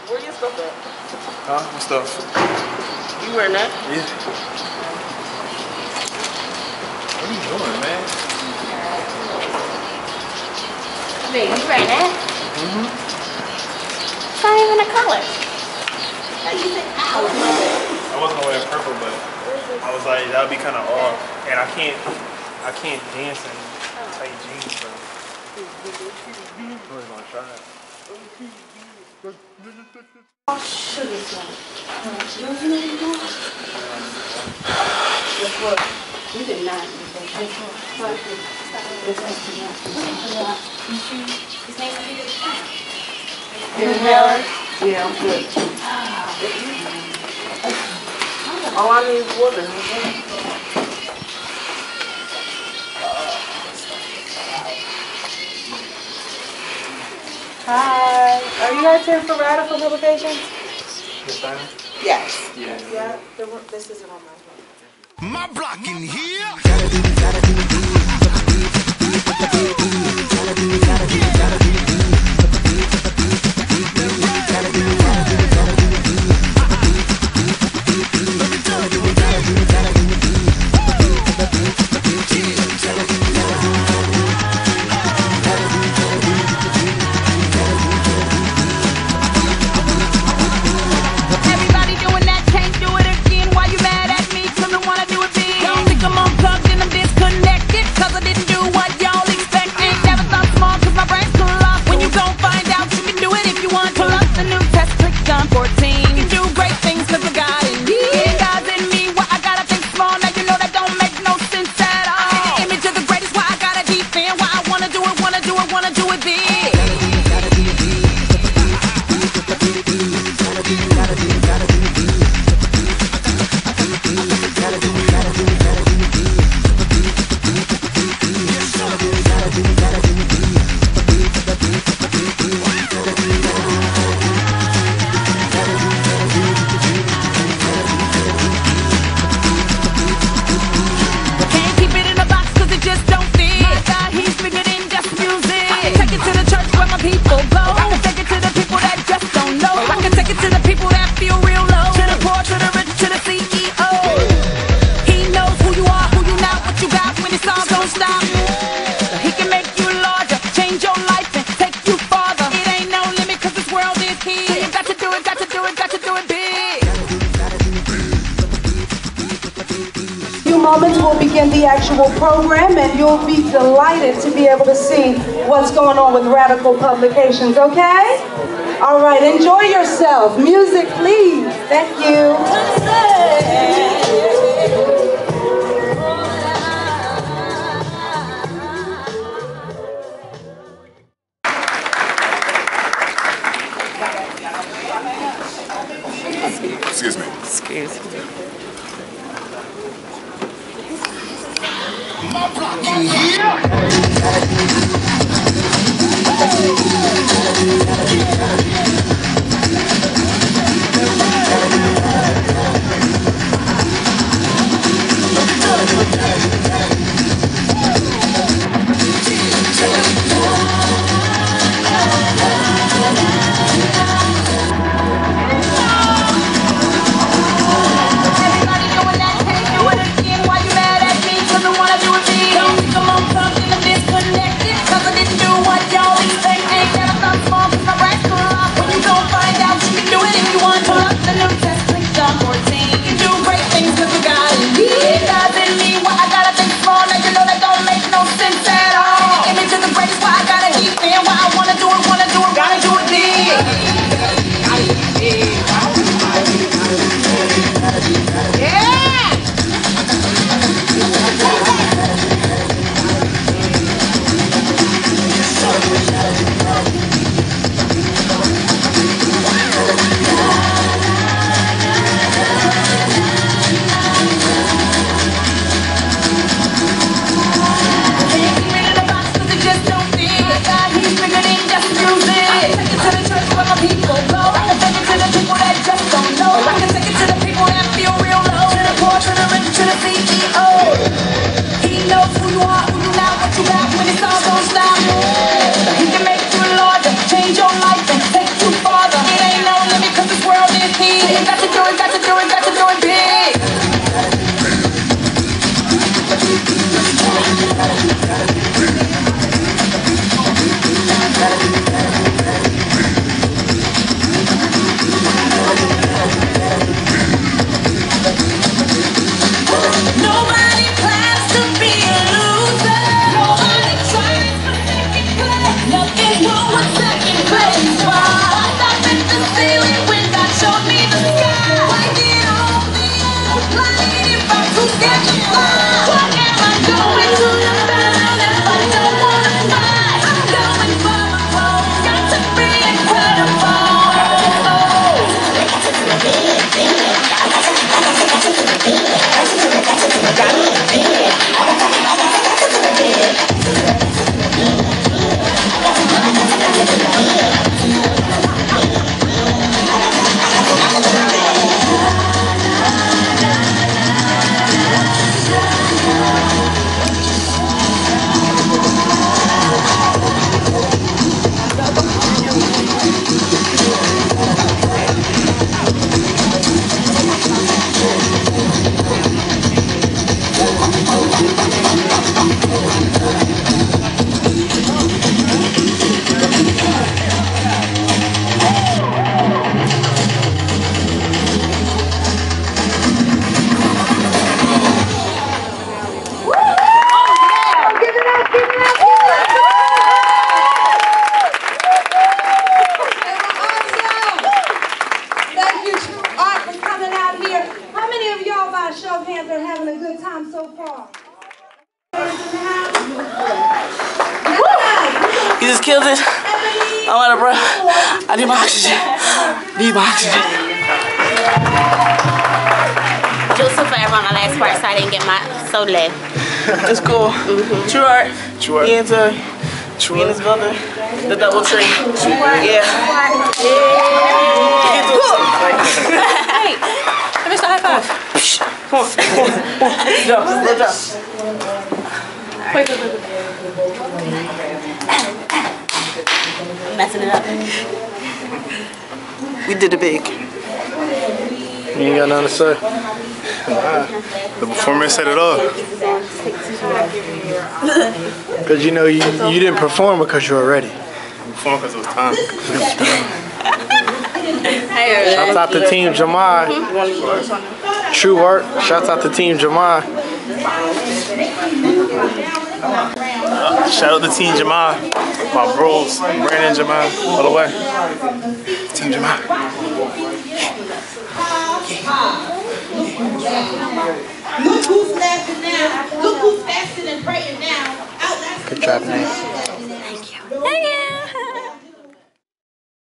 Where your stuff at? Huh? What stuff? You wearing that? Yeah. What are you doing, man? Babe, you wearing that? Mm-hmm. It's not even a color. You said, ow. I wasn't gonna wear purple, but I was like, that would be kind of off, and I can't dance in tight jeans, so I was gonna try it. Oh, sugar song. You know what you're doing? Guess what? You did not. Yeah, I'm good. All I need is water. Hi. Are you guys here for Radikal Publications? This time? Yes. Yeah. Yeah. This isn't on my phone. My block in here. Moments will begin the actual program, and you'll be delighted to be able to see what's going on with Radikal Publications, okay? All right, enjoy yourself. Music, please. Thank you. Excuse me. Excuse me. My block in here. Disconnected, 'cause I didn't do what y'all expect. Ain't that I'm not small, 'cause my brain's full off. When you You just killed it. I'm out of breath. I need my oxygen. Need my oxygen. Joseph forever on the last part, so I didn't get my soda left. It's cool. True art. True art. Me and his brother. The double tree. Yeah. Hey, Mr. High Five. Come on. Jump. Let's jump. Wait. Messing it up. We did it big. You ain't got nothing to say. Nah. The performance said it all. Because you know you didn't perform because you were ready. You performed because it was time. Shouts out to Team Jamai. True Art. Shouts out to Team Jamai. Shout out to Team Jamai. My bros, Brandon Jamai, all the way. Team Jamai. Look who's laughing now. Look who's fasting and praying now. Good job, man.